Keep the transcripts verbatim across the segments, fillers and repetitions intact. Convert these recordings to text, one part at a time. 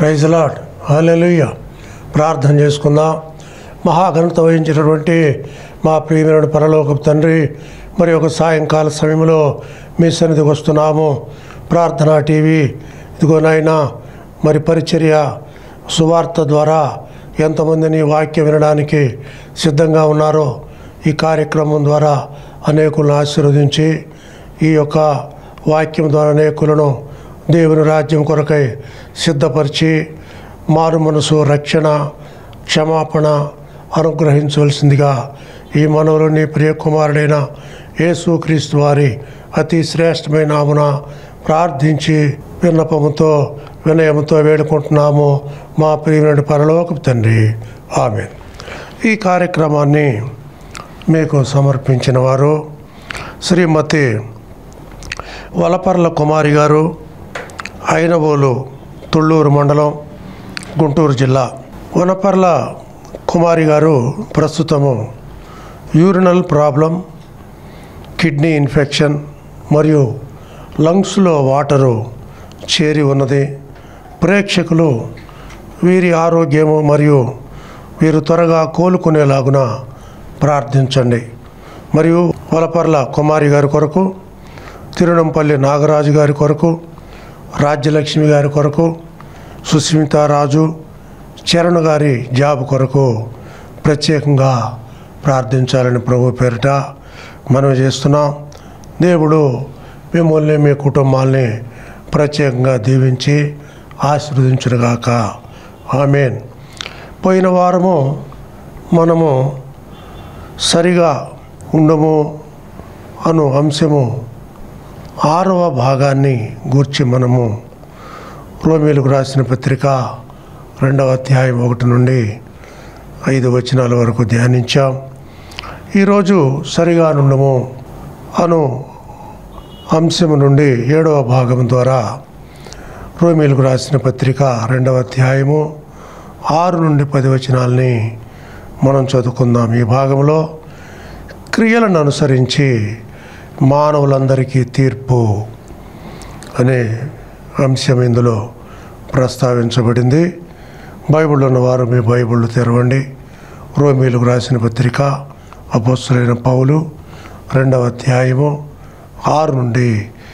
Praise lord, హల్లెలూయా. ప్రార్థన చేసుకుందాం. మహాఘనత వహించినటువంటి మా ప్రియమైన పరలోకపు తండ్రి, మరి ఒక సాయంకాల సమయంలో మీ సన్నిధికి వస్తున్నాము. ప్రార్థనా టీవీ ఇదిగో నాయనా, మరి పరిచర్య సువార్త ద్వారా ఎంతమందిని వాక్యం వినడానికి సిద్ధంగా ఉన్నారో ఈ కార్యక్రమం ద్వారా అనేకులను ఆశీర్వదించి ఈ యొక్క వాక్యం ద్వారా అనేకులను దేవుని రాజ్యం కొరకై సిద్ధపరిచి మారు మనసు, రక్షణ, క్షమాపణ అనుగ్రహించవలసిందిగా ఈ మనవులని ప్రియ కుమారుడైన యేసుక్రీస్తు వారి అతి శ్రేష్టమైన నామమున ప్రార్థించి విన్నపముతో వినయముతో వేడుకుంటున్నాము మా ప్రియమైన పరలోకపు తండ్రి, ఆమేన్. ఈ కార్యక్రమాన్ని మీకు సమర్పించిన వారు శ్రీమతి వలపర్ల కుమారి గారు, ఐనవోలు, తుళ్ళూరు మండలం, గుంటూరు జిల్లా. వనపర్ల కుమారి గారు ప్రస్తుతము యూరినల్ ప్రాబ్లం, కిడ్నీ ఇన్ఫెక్షన్ మరియు లంగ్స్లో వాటరు చేరి ఉన్నది. ప్రేక్షకులు వీరి ఆరోగ్యము మరియు వీరు త్వరగా కోలుకునేలాగున ప్రార్థించండి. మరియు వలపర్ల కుమారి గారి కొరకు, తిరునంపల్లి నాగరాజు గారి కొరకు, రాజ్యలక్ష్మి గారి కొరకు, సుస్మితారాజు, చరణ్ గారి జాబ్ కొరకు ప్రత్యేకంగా ప్రార్థించాలని ప్రభు పేరిట మనవి చేస్తున్నాం. దేవుడు మిమ్మల్ని, మీ కుటుంబాల్ని ప్రత్యేకంగా దీవించి ఆశీర్వదించునుగాక. ఆమేన్. పోయిన వారము మనము సరిగా ఉండము అను అంశము ఆరవ భాగాన్ని గూర్చి మనము రోమీయులకు రాసిన పత్రిక రెండవ అధ్యాయం ఒకటి నుండి ఐదు వచనాల వరకు ధ్యానించాం. ఈరోజు సరిగా నుండము అను అంశము నుండి ఏడవ భాగం ద్వారా రోమీయులకు రాసిన పత్రిక రెండవ అధ్యాయము ఆరు నుండి పది వచనాలని మనం చదువుకుందాం. ఈ భాగంలో క్రియలను అనుసరించి మానవులందరికీ తీర్పు అనే అంశం ఇందులో ప్రస్తావించబడింది. బైబిల్ ఉన్నవారు మీ బైబిళ్ళు తెరవండి. రోమీయులకు రాసిన పత్రిక అపోస్తలుడైన పౌలు రెండవ అధ్యాయము ఆరు నుండి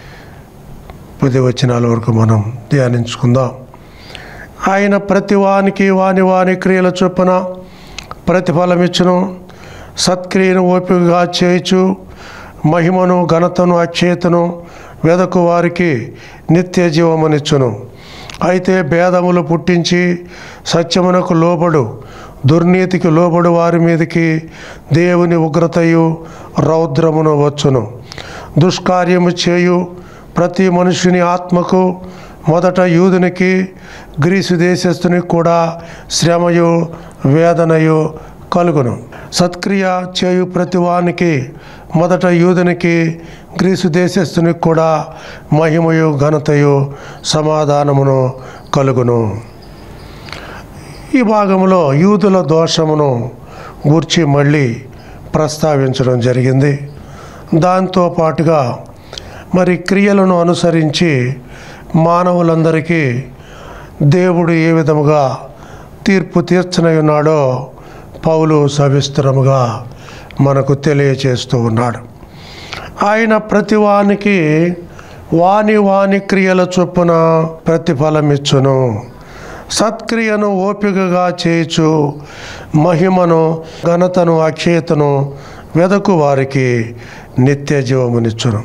పది వచనాల వరకు మనం ధ్యానించుకుందాం. ఆయన ప్రతి వానికి వాని వాని క్రియల చొప్పున ప్రతిఫలమిచ్చును. సత్క్రియను ఓపికగా చేయుచు మహిమను, ఘనతను, అక్షేతను వెదకు వారికి నిత్య జీవమనిచ్చును. అయితే భేదములు పుట్టించి సత్యమునకు లోబడు, దుర్నీతికి లోబడు వారి మీదకి దేవుని ఉగ్రతయు రౌద్రమును వచ్చును. దుష్కార్యము చేయు ప్రతి మనుషుని ఆత్మకు మొదట యూదునికి, గ్రీసు దేశస్థునికి కూడా శ్రమయు వేదనయు కలుగును. సత్క్రియ చేయు ప్రతి వానికి మొదట యూదునికి, గ్రీసు దేశస్థునికి కూడా మహిమయు, ఘనతయు, సమాధానమును కలుగును. ఈ భాగంలో యూదుల దోషమును గూర్చి మళ్ళీ ప్రస్తావించడం జరిగింది. దాంతో పాటుగా మరి క్రియలను అనుసరించి మానవులందరికీ దేవుడు ఏ విధముగా తీర్పు తీర్చనయున్నాడో పౌలు సవిస్తరముగా మనకు తెలియచేస్తూ ఉన్నాడు. ఆయన ప్రతి వానికి వాని వాని క్రియల చొప్పున ప్రతిఫలమిచ్చును. సత్క్రియను ఓపికగా చేయుచు మహిమను, ఘనతను, అక్షేతను వెదకు వారికి నిత్య జీవమునిచ్చును.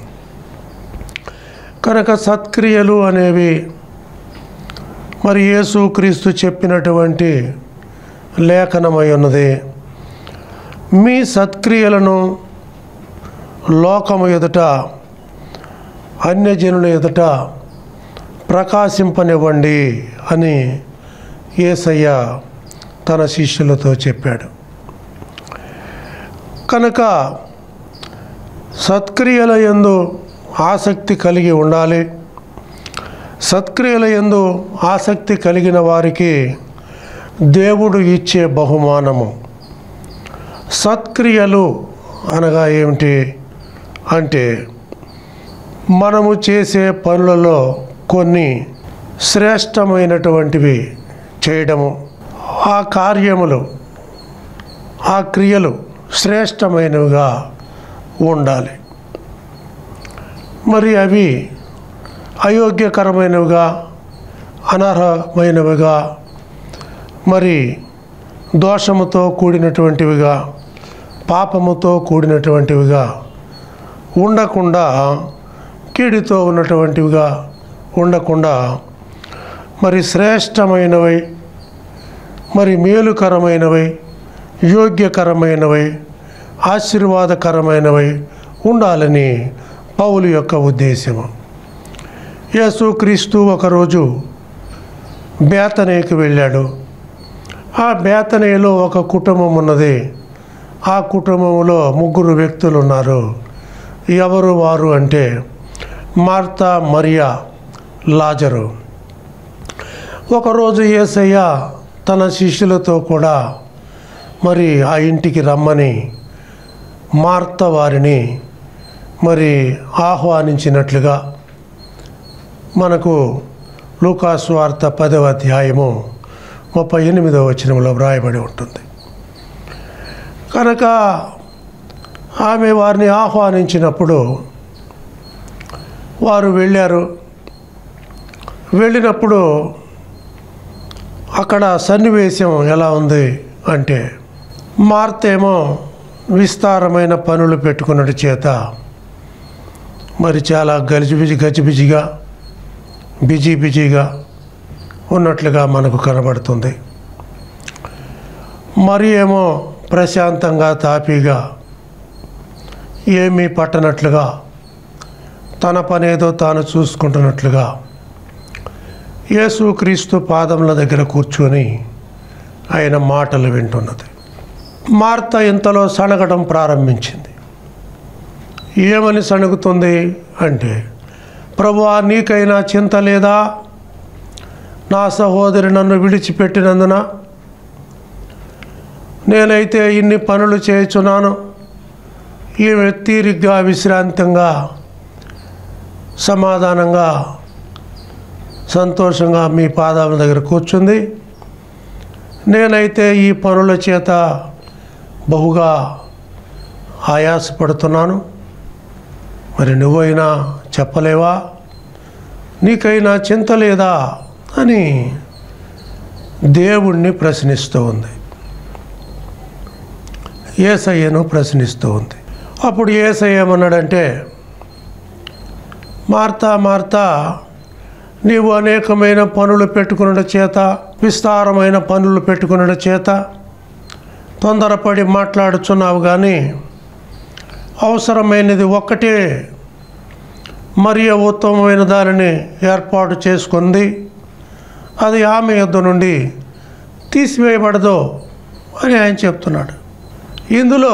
కనుక సత్క్రియలు అనేవి మరి యేసుక్రీస్తు చెప్పినటువంటి లేఖనమై ఉన్నది. మీ సత్క్రియలను లోకము ఎదుట, అన్యజనుల ఎదుట ప్రకాశింపనివ్వండి అని యేసయ్య తన శిష్యులతో చెప్పాడు. కనుక సత్క్రియల యందు ఆసక్తి కలిగి ఉండాలి. సత్క్రియల యందు ఆసక్తి కలిగిన వారికి దేవుడు ఇచ్చే బహుమానము. సత్క్రియలు అనగా ఏమిటి అంటే మనము చేసే పనులలో కొన్ని శ్రేష్టమైనటువంటివి చేయడము, ఆ కార్యములు ఆ క్రియలు శ్రేష్టమైనవిగా ఉండాలి. మరి అవి అయోగ్యకరమైనవిగా, అనర్హమైనవిగా, మరి దోషముతో కూడినటువంటివిగా, పాపముతో కూడినటువంటివిగా ఉండకుండా, కీడితో ఉన్నటువంటివిగా ఉండకుండా మరి శ్రేష్టమైనవి, మరి మేలుకరమైనవి, యోగ్యకరమైనవి, ఆశీర్వాదకరమైనవి ఉండాలని పౌలు యొక్క ఉద్దేశము. యేసుక్రీస్తు ఒకరోజు బేతనీకి వెళ్ళాడు. ఆ బేతనీలో ఒక కుటుంబం ఉన్నది. ఆ కుటుంబంలో ముగ్గురు వ్యక్తులు ఉన్నారు. ఎవరు వారు అంటే మార్తా, మరియా, లాజరు. ఒకరోజు యేసయ్య తన శిష్యులతో కూడా మరి ఆ ఇంటికి రమ్మని మార్త వారిని మరి ఆహ్వానించినట్లుగా మనకు లూకాసు వార్త పదవ అధ్యాయము ముప్పై ఎనిమిదవ వచనంలో వ్రాయబడి ఉంటుంది. కనుక ఆమె వారిని ఆహ్వానించినప్పుడు వారు వెళ్ళారు. వెళ్ళినప్పుడు అక్కడ సన్నివేశం ఎలా ఉంది అంటే, మార్తేమో విస్తారమైన పనులు పెట్టుకున్నట్టు చేత మరి చాలా గజిబిజి గజిబిజిగా బిజీ బిజీగా ఉన్నట్లుగా మనకు కనబడుతుంది. మరి ఏమో ప్రశాంతంగా తాపీగా ఏమీ పట్టనట్లుగా తన పనేదో తాను చూసుకుంటున్నట్లుగా యేసుక్రీస్తు పాదముల దగ్గర కూర్చొని ఆయన మాటలు వింటున్నది. మార్త ఇంతలో సణగడం ప్రారంభించింది. ఏమని సణుగుతుంది అంటే, ప్రభువా, నీకైనా చింత లేదా? నా సహోదరి నన్ను విడిచిపెట్టినందున నేనైతే ఇన్ని పనులు చేయుచున్నాను. ఈమె తీరిగ్గా విశ్రాంతంగా సమాధానంగా సంతోషంగా మీ పాదాల దగ్గర కూర్చుంది. నేనైతే ఈ పనుల చేత బహుగా ఆయాసపడుతున్నాను. మరి నువ్వైనా చెప్పలేవా? నీకైనా చింత లేదా అని దేవుణ్ణి ప్రశ్నిస్తూ ఉంది. యేసయ్యను ప్రశ్నిస్తూ ఉంది. అప్పుడు యేసయ్య ఏమన్నాడంటే, మార్తా మార్తా, నీవు అనేకమైన పనులు పెట్టుకున్న చేత, విస్తారమైన పనులు పెట్టుకున్న చేత తొందరపడి మాట్లాడుచున్నావు. కానీ అవసరమైనది ఒక్కటే, మరియ ఉత్తమమైన దానిని ఏర్పాటు చేసుకుంది. అది ఆమె యొద్ద నుండి తీసివేయబడదు అని ఆయన చెప్తున్నాడు. ఇందులో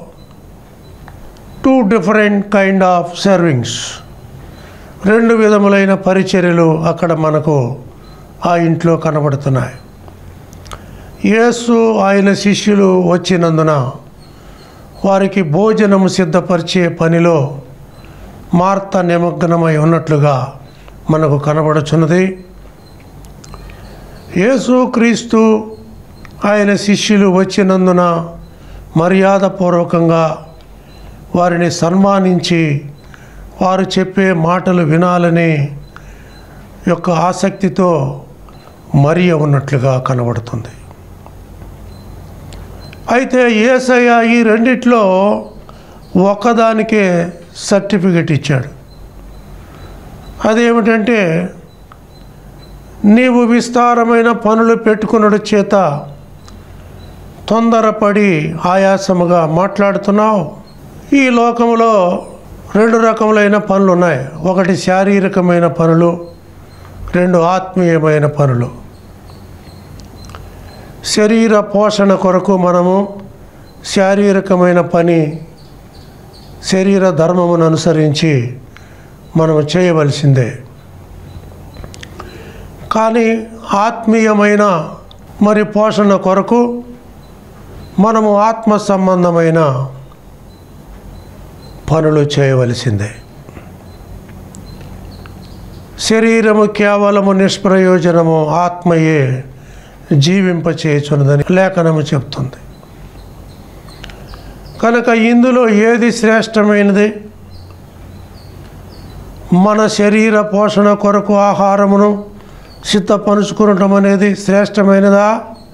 two different kind of servings, రెండు విధములైన పరిచర్యలు అక్కడ మనకు ఆ ఇంట్లో కనబడుతున్నాయి. యేసు ఆయన శిష్యులు వచ్చినందున వారికి భోజనము సిద్ధపరిచే పనిలో మార్త నిమగ్నమై ఉన్నట్లుగా మనకు కనబడుచున్నది. యేసుక్రీస్తు ఆయన శిష్యులు వచ్చినందున మర్యాదపూర్వకంగా వారిని సన్మానించి వారు చెప్పే మాటలు వినాలని యొక్క ఆసక్తితో మరియ ఉన్నట్లుగా కనబడుతుంది. అయితే యేసయ్య ఈ రెండిట్లో ఒకదానికే సర్టిఫికెట్ ఇచ్చాడు. అదేమిటంటే, నీవు విస్తారమైన పనులు పెట్టుకున్నడు చేత తొందరపడి ఆయాసముగా మాట్లాడుతున్నావు. ఈ లోకంలో రెండు రకములైన పనులు ఉన్నాయి. ఒకటి శారీరకమైన పనులు, రెండు ఆత్మీయమైన పనులు. శరీర పోషణ కొరకు మనము శారీరకమైన పని, శరీర ధర్మమును అనుసరించి మనము చేయవలసిందే. కానీ ఆత్మీయమైన మరి పోషణ కొరకు మనము ఆత్మ సంబంధమైన పనులు చేయవలసిందే. శరీరము కేవలము నిష్ప్రయోజనము, ఆత్మయే జీవింపచేయుచున్నదని లేఖనము చెప్తుంది. కనుక ఇందులో ఏది శ్రేష్టమైనది? మన శరీర పోషణ కొరకు ఆహారమును సిద్ధపరుచుకోవటం అనేది శ్రేష్టమైనదా?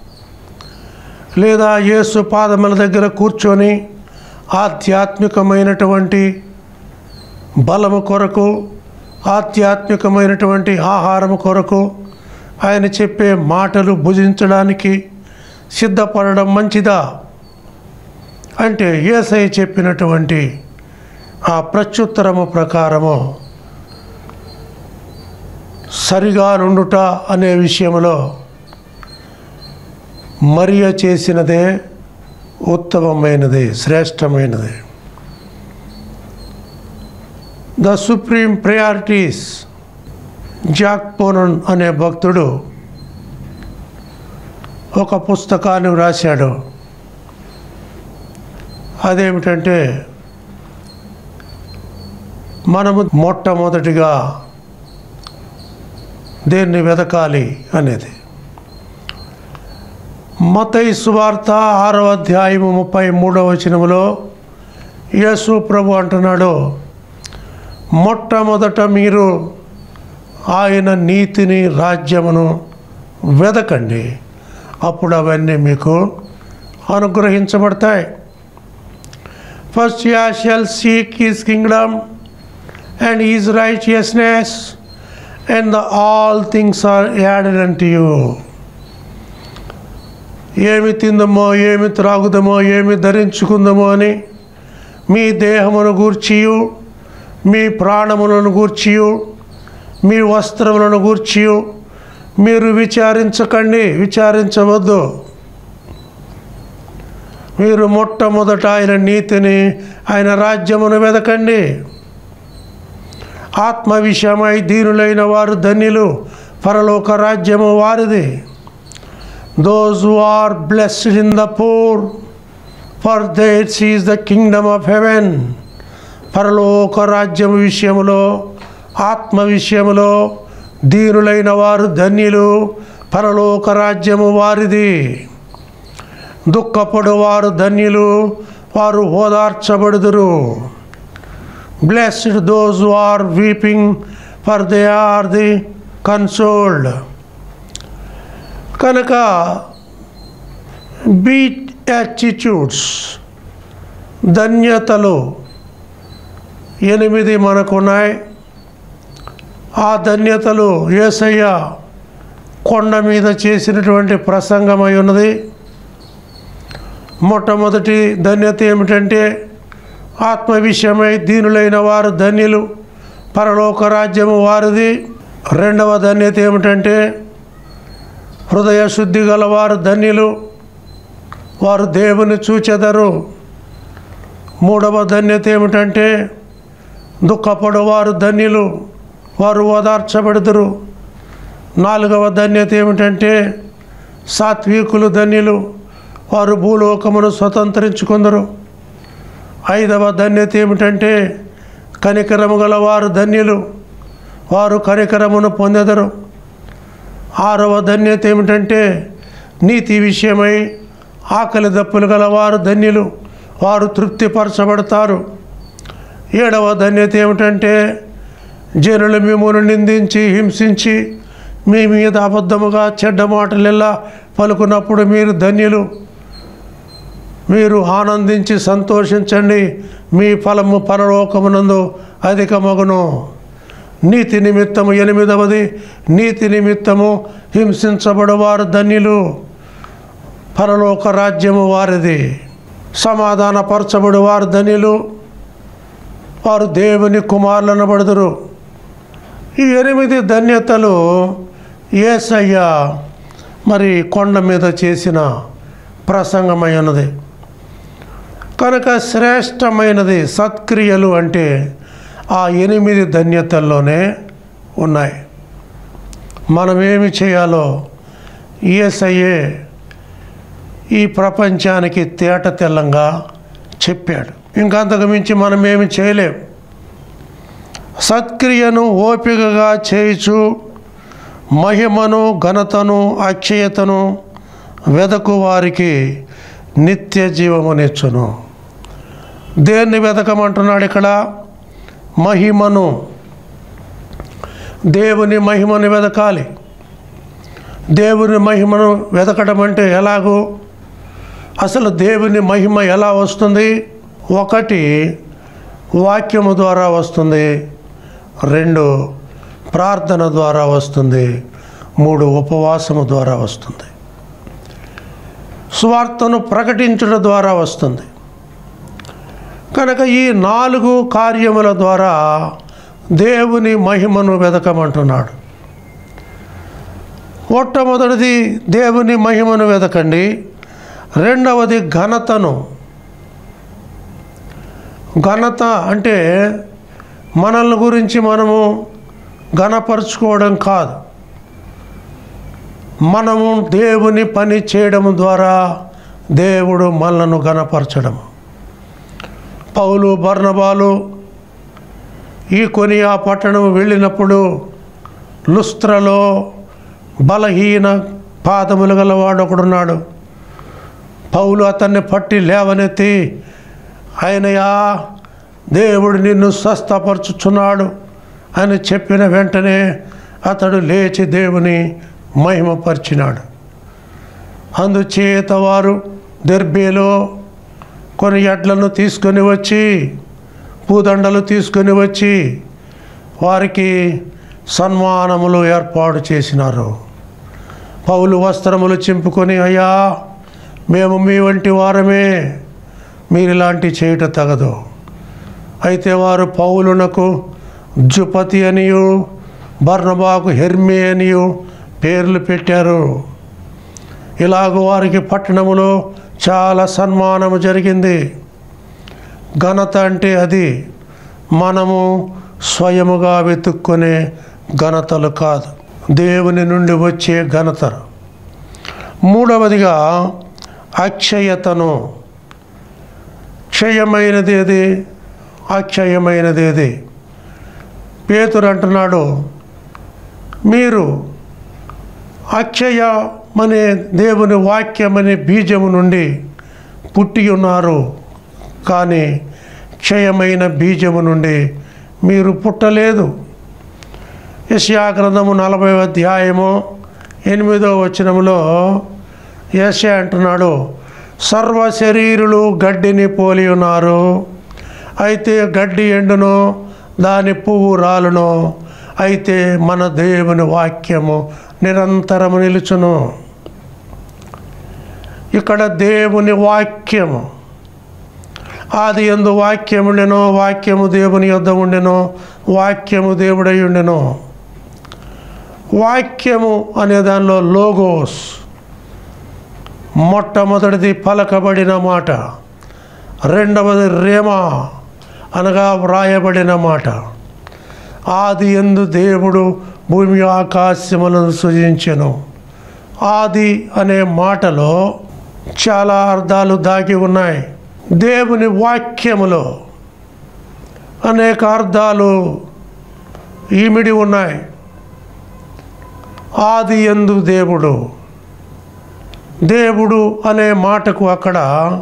లేదా యేసు పాదముల దగ్గర కూర్చొని ఆధ్యాత్మికమైనటువంటి బలము కొరకు, ఆధ్యాత్మికమైనటువంటి ఆహారము కొరకు ఆయన చెప్పే మాటలు భుజించడానికి సిద్ధపడడం మంచిదా? అంటే యేసయ్య చెప్పినటువంటి ఆ ప్రత్యుత్తరము ప్రకారము సరిగా నుండుట అనే విషయంలో మరియ చేసినదే ఉత్తమమైనది, శ్రేష్టమైనది. The supreme priorities. Zac Poonen అనే భక్తుడు ఒక పుస్తకాన్ని వ్రాశాడు. అదేమిటంటే మనము మొట్టమొదటిగా దేన్ని వెతకాలి అనేది. మత్తయి సువార్త ఆరవ అధ్యాయము ముప్పై మూడవ వచనములో యేసు ప్రభు అంటున్నాడు, మొట్టమొదట మీరు ఆయన నీతిని, రాజ్యమును వెతకండి, అప్పుడు అవన్నీ మీకు అనుగ్రహించబడతాయి. First you shall seek his kingdom and his righteousness and the all things are added unto you. ఏమి తిందమో, ఏమి త్రాగుదమో, ఏమి ధరించుకుందమో అని మీ దేహమును గూర్చియు, మీ ప్రాణములను గూర్చియు, మీ వస్త్రములను గూర్చియు మీరు విచారించకండి, విచారించవద్దు. మీరు మొట్టమొదట ఆయన నీతిని, ఆయన రాజ్యమును వెదకండి. ఆత్మ విషయమై దీనులైన వారు ధన్యులు, పరలోక రాజ్యము వారిది. Those who are blessed in the poor, for theirs is the kingdom of heaven. పరలోక రాజ్యము విషయములో, ఆత్మ విషయములో దీనులైన వారు ధన్యులు, పరలోక రాజ్యము వారిది. దుఃఖపడు వారు ధన్యులు, వారు ఓదార్చబడుదురు. Blessed those who are weeping, for they are the consoled. కనుక బీట్ యాటిట్యూడ్స్, ధన్యతలు ఎనిమిది మనకున్నాయి. ఆ ధన్యతలు యేసయ్య కొండ మీద చేసినటువంటి ప్రసంగమై ఉన్నది. మొట్టమొదటి ధన్యత ఏమిటంటే ఆత్మ విషయమై దీనులైన వారు ధన్యులు, పరలోక రాజ్యము వారిది. రెండవ ధన్యత ఏమిటంటే హృదయ శుద్ధి గల వారు ధన్యులు, వారు దేవుని చూచెదరు. మూడవ ధన్యత ఏమిటంటే దుఃఖపడు వారు ధన్యులు, వారు ఓదార్చబడుదురు. నాలుగవ ధన్యత ఏమిటంటే సాత్వికులు ధన్యులు, వారు భూలోకమును స్వతంత్రించుకుందరు. ఐదవ ధన్యత ఏమిటంటే కనికరము గల వారు ధన్యులు, వారు కనికరమును పొందెదరు. ఆరవ ధన్యత ఏమిటంటే నీతి విషయమై ఆకలి దప్పులు గల వారు ధన్యులు, వారు తృప్తిపరచబడతారు. ఏడవ ధన్యత ఏమిటంటే జనులు మిమ్మల్ని నిందించి, హింసించి, మీ మీద అబద్ధముగా చెడ్డ మాటలెల్లా పలుకున్నప్పుడు మీరు ధన్యులు, మీరు ఆనందించి సంతోషించండి, మీ ఫలము పరలోకమునందు అధికమగును. నీతి నిమిత్తము ఎనిమిదవది, నీతి నిమిత్తము హింసించబడువారు ధన్యులు, పరలోక రాజ్యము వారిది. సమాధానపరచబడు వారు ధన్యులు, వారు దేవుని కుమారులను బడుదురు. ఈ ఎనిమిది ధన్యతలు యేసయ్య మరి కొండ మీద చేసిన ప్రసంగమై ఉన్నది. కనుక శ్రేష్టమైనది సత్క్రియలు అంటే ఆ ఎనిమిది ధన్యతల్లోనే ఉన్నాయి. మనమేమి చేయాలో యేసయ్యే ఈ ప్రపంచానికి తేట తెల్లంగా చెప్పాడు. ఇంకంతకు మించి మనమేమి చేయలేం. సత్క్రియను ఓపికగా చేయుచు మహిమను ఘనతను అక్షయతను వెదకు వారికి నిత్య జీవమునిచ్చును. దేన్ని వెతకమంటున్నాడు ఇక్కడ? మహిమను. దేవుని మహిమను వెతకాలి. దేవుని మహిమను వెతకడం అంటే ఎలాగో? అసలు దేవుని మహిమ ఎలా వస్తుంది? ఒకటి వాక్యము ద్వారా వస్తుంది, రెండు ప్రార్థన ద్వారా వస్తుంది, మూడు ఉపవాసము ద్వారా వస్తుంది, సువార్తను ప్రకటించడం ద్వారా వస్తుంది. కనుక ఈ నాలుగు కార్యముల ద్వారా దేవుని మహిమను వెతకమంటున్నాడు. మొట్టమొదటిది దేవుని మహిమను వెతకండి. రెండవది ఘనతను. ఘనత అంటే మనల్ని గురించి మనము ఘనపరుచుకోవడం కాదు, మనము దేవుని పని చేయడం ద్వారా దేవుడు మనలను ఘనపరచడం. పౌలు బర్నబాలు ఈ కొనియా పట్టణం వెళ్ళినప్పుడు లుస్త్రలో బలహీన పాదములు గలవాడు ఒకడున్నాడు. పౌలు అతన్ని పట్టి లేవనెత్తి, ఆయనయా దేవుడు నిన్ను స్వస్థపరచుచున్నాడు అని చెప్పిన వెంటనే అతడు లేచి దేవుని మహిమపరిచినాడు. అందుచేత వారు దెర్బేలో కొన్ని ఎడ్లను తీసుకొని వచ్చి, పూదండలు తీసుకొని వచ్చి వారికి సన్మానములు ఏర్పాటు చేసినారు. పౌలు వస్త్రములు చింపుకొని, అయ్యా మేము మీ వంటి వారమే, మీరు ఇలాంటి చేయట తగదు. అయితే వారు పౌలునకు జుపతి అనియు బర్నబాకు హెర్మే అనియు పేర్లు పెట్టారు. ఇలాగ వారికి పట్టణములో చాలా సన్మానము జరిగింది. ఘనత అంటే అది, మనము స్వయముగా వెతుక్కునే ఘనతలు కాదు, దేవుని నుండి వచ్చే ఘనత. మూడవదిగా అక్షయతను. క్షయమైనది ఏది? అక్షయమైనది ఏది? పేతురు అంటున్నాడు, మీరు అక్షయమనే దేవుని వాక్యమనే బీజము నుండి పుట్టి ఉన్నారు, కానీ క్షయమైన బీజము నుండి మీరు పుట్టలేదు. యెషయా గ్రంథము నలభై అధ్యాయము ఎనిమిదో వచనములో యెషయా అంటున్నాడు, సర్వ శరీరులు గడ్డిని పోలి ఉన్నారు, అయితే గడ్డి ఎండును, దాని పువ్వు రాలును, అయితే మన దేవుని వాక్యము నిరంతరము నిలుచును. ఇక్కడ దేవుని వాక్యము, ఆది యందు వాక్యముండెను, వాక్యము దేవుని యొద్ద ఉండెను, వాక్యము దేవుడై ఉండెను. వాక్యము అనే దానిలో లోగోస్, మొట్టమొదటిది పలకబడిన మాట, రెండవది రేమా అనగా వ్రాయబడిన మాట. ఆది యందు దేవుడు భూమి ఆకాశములను సృజించెను. ఆది అనే మాటలో చాలా అర్థాలు దాగి ఉన్నాయి. దేవుని వాక్యములో అనేక అర్థాలు ఈమిడి ఉన్నాయి. ఆది యందు దేవుడు, దేవుడు అనే మాటకు అక్కడ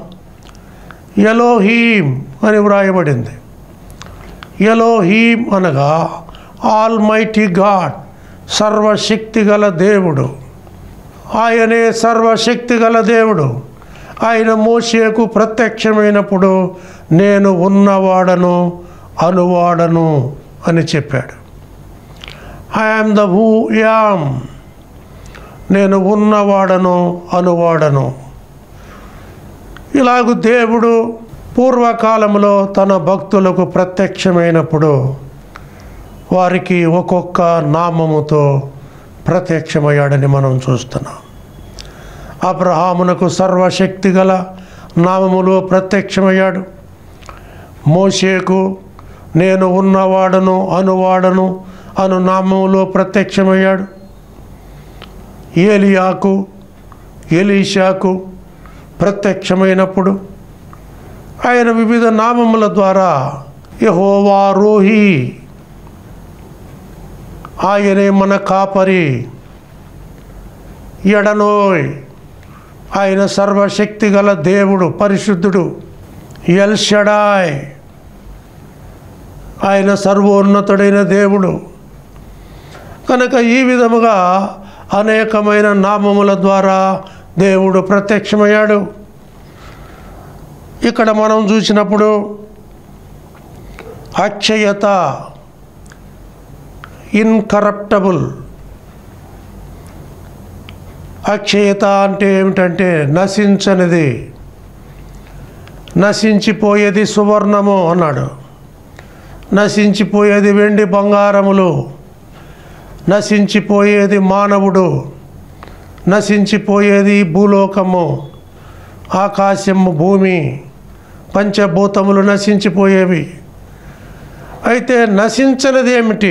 ఎలోహీం అని వ్రాయబడింది. ఎలోహీం అనగా ఆల్మైటీ గాడ్, సర్వశక్తి గల దేవుడు. ఆయనే సర్వశక్తి గల దేవుడు. ఆయన మోషేకు ప్రత్యక్షమైనప్పుడు నేను ఉన్నవాడను అనువాడను అని చెప్పాడు. I am the who am, నేను ఉన్నవాడను అనువాడను. ఇలాగూ దేవుడు పూర్వకాలంలో తన భక్తులకు ప్రత్యక్షమైనప్పుడు వారికి ఒక్కొక్క నామముతో ప్రత్యక్షమయ్యాడని మనం చూస్తున్నాం. అబ్రహామునకు సర్వశక్తి గల నామములో ప్రత్యక్షమయ్యాడు. మోషేకు నేను ఉన్నవాడను అనువాడను అను నామములో ప్రత్యక్షమయ్యాడు. ఏలియాకు ఎలీషాకు ప్రత్యక్షమైనప్పుడు ఆయన వివిధ నామముల ద్వారా యెహోవా రోహి ఆయనే మన కాపరి. ఎడనోయ్, ఆయన సర్వశక్తి గల దేవుడు, పరిశుద్ధుడు. ఎల్ షడాయ్, ఆయన సర్వోన్నతుడైన దేవుడు. కనుక ఈ విధముగా అనేకమైన నామముల ద్వారా దేవుడు ప్రత్యక్షమయ్యాడు. ఇక్కడ మనం చూసినప్పుడు అక్షయత, ఇన్కరప్టబుల్. అక్షయత అంటే ఏమిటంటే నశించనిది, నశించిపోయేది సువర్ణము అన్నాడు, నశించిపోయేది వెండి బంగారములు, నశించిపోయేది మానవుడు, నశించిపోయేది భూలోకము, ఆకాశము, భూమి, పంచభూతములు నశించిపోయేవి. అయితే నశించనిది ఏమిటి?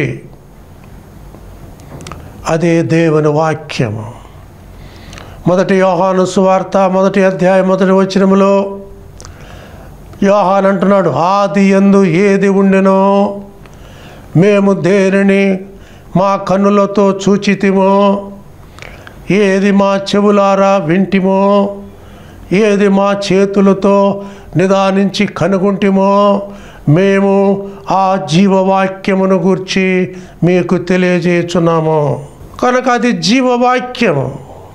అదే దేవుని వాక్యము. మొదటి యోహాను సువార్త మొదటి అధ్యాయం మొదటి వచనములో యోహాను అంటున్నాడు, ఆది యందు ఏది ఉండెనో మేము దేనిని మా కన్నులతో చూచితిమో, ఏది మా చెవులారా వింటిమో, ఏది మా చేతులతో నిదానించి కనుగొంటిమో, మేము ఆ జీవవాక్యమును గూర్చి మీకు తెలియజేయుచున్నాము. కనుక అది జీవవాక్యము,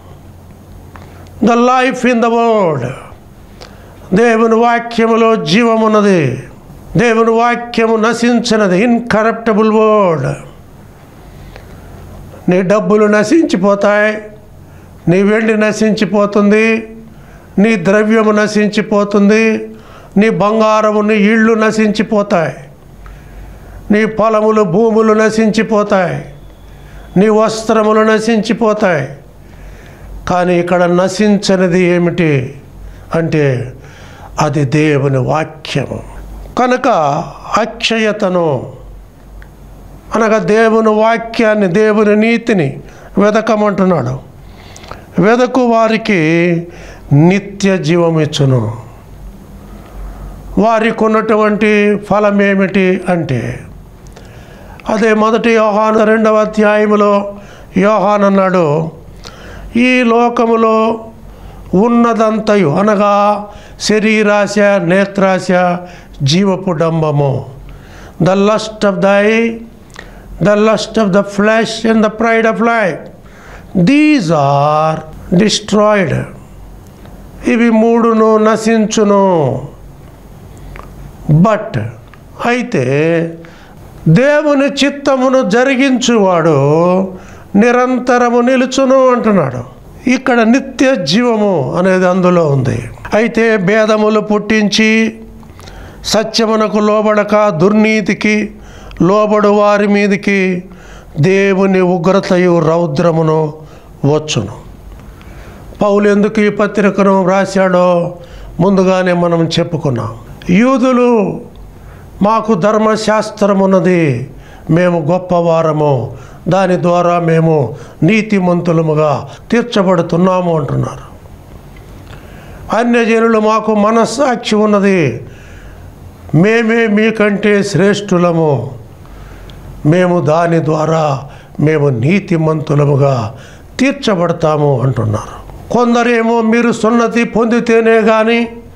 the life in the word. దేవుని వాక్యములో జీవమున్నది. దేవుని వాక్యము నశించినది, ఇన్కరప్టబుల్ వర్డ్. నీ డబ్బులు నశించిపోతాయి, నీ వెండి నశించిపోతుంది, నీ ద్రవ్యము నశించిపోతుంది, నీ బంగారము, నీ ఇళ్ళు నశించిపోతాయి, నీ పొలములు, భూములు నశించిపోతాయి, నీ వస్త్రములు నశించిపోతాయి. కానీ ఇక్కడ నశించనిది ఏమిటి అంటే అది దేవుని వాక్యము. కనుక అక్షయతను అనగా దేవుని వాక్యాన్ని, దేవుని నీతిని వెదకమంటున్నాడు. వెదకు వారికి నిత్య జీవం ఇచ్చును. వారికి ఉన్నటువంటి ఫలం ఏమిటి అంటే అదే మొదటి యోహాను రెండవ అధ్యాయములో యోహాను అన్నాడు, ఈ లోకములో ఉన్నదంతయు అనగా శరీరాశ, నేత్రాశ, జీవపు డంబము, the lust of thy, the lust of the flesh and the pride of life, these are destroyed. ఇవి మూడును నశించును. బట్ అయితే దేవుని చిత్తమును జరిగించువాడు నిరంతరము నిలుచును అంటున్నాడు. ఇక్కడ నిత్య జీవము అనేది అందులో ఉంది. అయితే భేదములు పుట్టించి సత్యమునకు లోబడక దుర్నీతికి లోబడు వారి మీదికి దేవుని ఉగ్రతయు రౌద్రమును వచ్చును. పౌలు ఎందుకు ఈ పత్రికను రాశాడో ముందుగానే మనం చెప్పుకున్నాం. యూదులు మాకు ధర్మశాస్త్రమున్నది, మేము గొప్పవారము, దాని ద్వారా మేము నీతిమంతులముగా తీర్చబడుతున్నాము అంటున్నారు. అన్యజనులు మాకు మనస్సాక్షి ఉన్నది, మేమే మీకంటే శ్రేష్ఠులము, మేము దాని ద్వారా మేము నీతిమంతులముగా తీర్చబడతాము అంటున్నారు. కొందరేమో మీరు సున్నతి పొందితేనే కానీ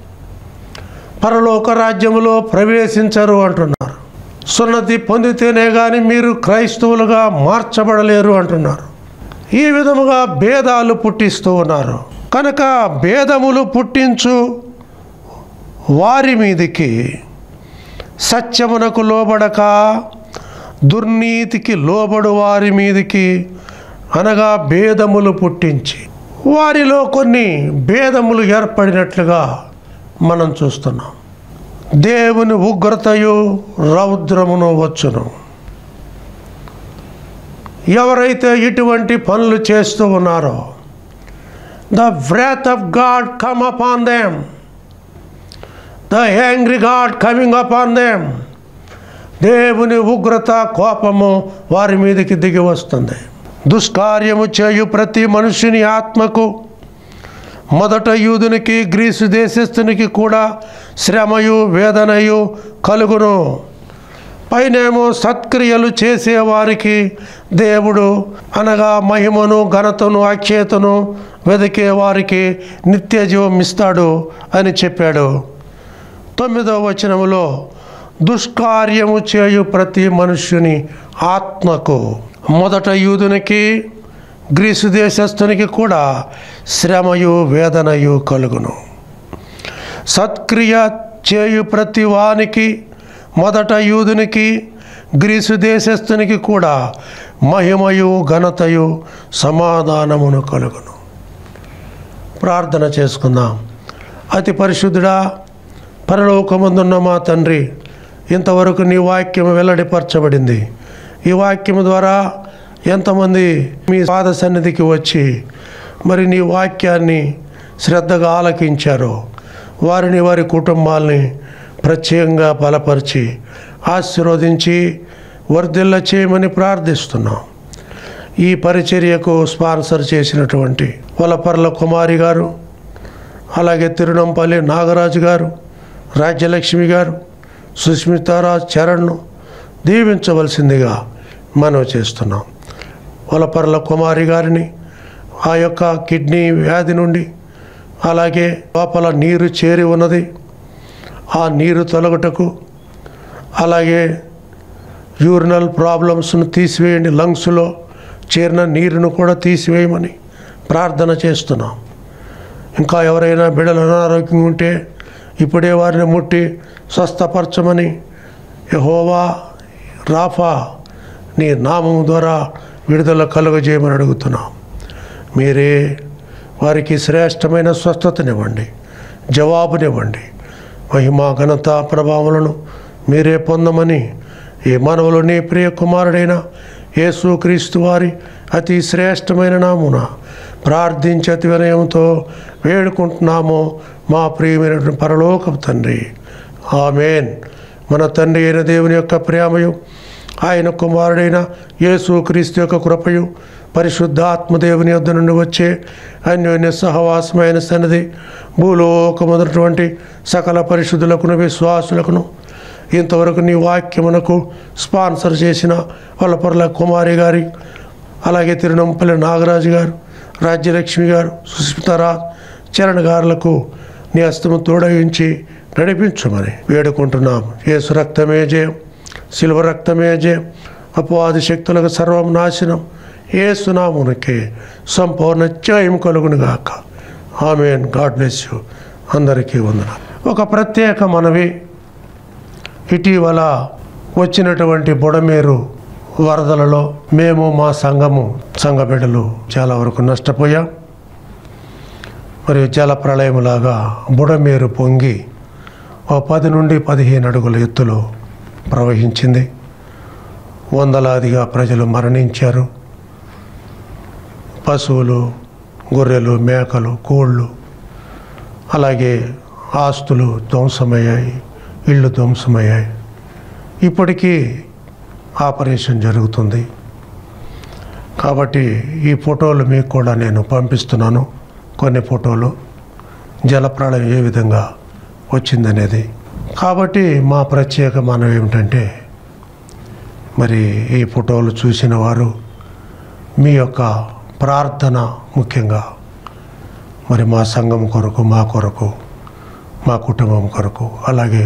పరలోక రాజ్యములో ప్రవేశించరు అంటున్నారు. సున్నతి పొందితేనే కానీ మీరు క్రైస్తవులుగా మార్చబడలేరు అంటున్నారు. ఈ విధముగా భేదాలు పుట్టిస్తూ ఉన్నారు. కనుక భేదములు పుట్టించు వారి మీదికి సత్యమునకు లోబడక దుర్నీతికి లోబడు వారి మీదికి అనగా భేదములు పుట్టించి వారిలో కొన్ని భేదములు ఏర్పడినట్లుగా మనం చూస్తున్నాం. దేవుని ఉగ్రతయు రౌద్రమును వచ్చును. ఎవరైతే ఇటువంటి పనులు చేస్తూ ఉన్నారో ద wrath of God come upon them, the angry God coming upon them. దేవుని ఉగ్రత, కోపము వారి మీదకి దిగి వస్తుంది. దుష్కార్యము చేయు ప్రతి మనుషుని ఆత్మకు, మొదట యూదునికి గ్రీసు దేశస్థునికి కూడా శ్రమయు వేదనయు కలుగును. పైనేమో సత్క్రియలు చేసేవారికి దేవుడు అనగా మహిమను ఘనతను అఖ్యాతను వెదికే వారికి నిత్య జీవం ఇస్తాడు అని చెప్పాడు. తొమ్మిదవ వచనములో దుష్కార్యము చేయు ప్రతి మనుష్యుని ఆత్మకు, మొదట యూదునికి గ్రీసు దేశస్థునికి కూడా శ్రమయు వేదనయు కలుగును. సత్క్రియ చేయు ప్రతి వానికి, మొదట యూదునికి గ్రీసు దేశస్థునికి కూడా మహిమయు ఘనతయు సమాధానమును కలుగును. ప్రార్థన చేసుకుందాం. అతి పరిశుద్ధుడా, పరలోకమందున్న మా తండ్రి, ఇంతవరకు నీ వాక్యం వెల్లడిపరచబడింది. ఈ వాక్యం ద్వారా ఎంతమంది మీ పాద సన్నిధికి వచ్చి మరి నీ వాక్యాన్ని శ్రద్ధగా ఆలకించారో వారిని, వారి కుటుంబాలని ప్రత్యేకంగా బలపరిచి ఆశీర్వదించి వర్ధిల్ల చేయమని ప్రార్థిస్తున్నాం. ఈ పరిచర్యకు స్పాన్సర్ చేసినటువంటి వలపర్ల కుమారి గారు, అలాగే తిరునంపల్లి నాగరాజు గారు, రాజ్యలక్ష్మి గారు, సుస్మితారాజ్ చరణ్ను దీవించవలసిందిగా మనవి చేస్తున్నాం. వలపర్ల కుమారి గారిని ఆ యొక్క కిడ్నీ వ్యాధి నుండి, అలాగే లోపల నీరు చేరి ఉన్నది, ఆ నీరు తొలగుటకు, అలాగే యూరినల్ ప్రాబ్లమ్స్ను తీసివేయండి, లంగ్స్లో చేరిన నీరును కూడా తీసివేయమని ప్రార్థన చేస్తున్నాం. ఇంకా ఎవరైనా బిడ్డలు అనారోగ్యం ఉంటే ఇప్పుడే వారిని ముట్టి స్వస్థపరచమని యెహోవా రాఫా నీ నామం ద్వారా విడుదల కలుగజేయమని అడుగుతున్నాం. మీరే వారికి శ్రేష్టమైన స్వస్థతనివ్వండి, జవాబునివ్వండి. మహిమా ఘనత ప్రభావములను మీరే పొందమని ఈ మనవులు నీ ప్రియ కుమారుడైన యేసుక్రీస్తు వారి అతి శ్రేష్టమైన నామున ప్రార్థించి అతి వినయంతో వేడుకుంటున్నాము మా ప్రియమైన పరలోకపు తండ్రి. ఆమేన్. మన తండ్రి అయిన దేవుని యొక్క ప్రేమయు, ఆయన కుమారుడైన యేసుక్రీస్తు యొక్క కృపయు, పరిశుద్ధాత్మదేవుని యొద్ద నుండి వచ్చే అన్యోన్య సహవాసమైన సన్నిధి భూలోకమున్నటువంటి సకల పరిశుద్ధులకును విశ్వాసులకును, ఇంతవరకు నీ వాక్యమునకు స్పాన్సర్ చేసిన వలపర్ల కుమారి గారి, అలాగే తిరునంపల్లి నాగరాజు గారు, రాజ్యలక్ష్మి గారు, సుస్మితారాజ్ చరణ్ గారులకు నీ హస్తము తోడయించి నడిపించమని వేడుకుంటున్నాం. యేసు రక్తమే జయం, శిలువ రక్తమే జయం, అపవాది శక్తులకు సర్వం నాశనం. యేసు నామమునకే సంపూర్ణ జయం కలుగునుగాక. ఆమేన్. God bless you. అందరికీ వందనాలు. ఒక ప్రత్యేక మనవి, ఇటీవల వచ్చినటువంటి బుడమేరు వరదలలో మేము మా సంఘము సంఘ బిడ్డలు చాలా వరకు నష్టపోయాం. మరియు జల ప్రళయములాగా బుడమేరు పొంగి ఓ పది నుండి పదిహేను అడుగుల ఎత్తులో ప్రవహించింది. వందలాదిగా ప్రజలు మరణించారు. పశువులు, గొర్రెలు, మేకలు, కోళ్ళు, అలాగే ఆస్తులు ధ్వంసమయ్యాయి, ఇళ్ళు ధ్వంసమయ్యాయి. ఇప్పటికీ ఆపరేషన్ జరుగుతుంది. కాబట్టి ఈ ఫోటోలు మీకు కూడా నేను పంపిస్తున్నాను. కొన్ని ఫోటోలు జలప్రళయం ఏ విధంగా వచ్చిందనేది. కాబట్టి మా ప్రత్యేక మనం ఏమిటంటే, మరి ఈ ఫోటోలు చూసిన వారు మీ యొక్క ప్రార్థన ముఖ్యంగా మరి మా సంఘం కొరకు, మా కొరకు, మా కుటుంబం కొరకు, అలాగే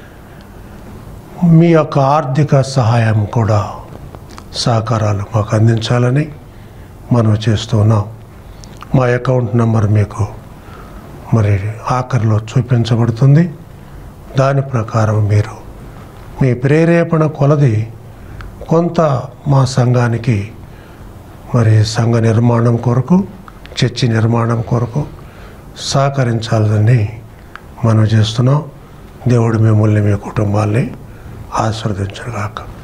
మీ యొక్క ఆర్థిక సహాయం కూడా, సహకారాలు మాకు అందించాలని మనం చేస్తున్నాం. మా అకౌంట్ నెంబర్ మీకు మరి ఆఖరిలో చూపించబడుతుంది. దాని ప్రకారం మీరు మీ ప్రేరేపణ కొలది కొంత మా సంఘానికి మరి సంఘ నిర్మాణం కొరకు, చర్చి నిర్మాణం కొరకు సహకరించాలని మనం చేస్తున్నాం. దేవుడు మిమ్మల్ని, మీ కుటుంబాన్ని ఆశీర్వదించుగాక.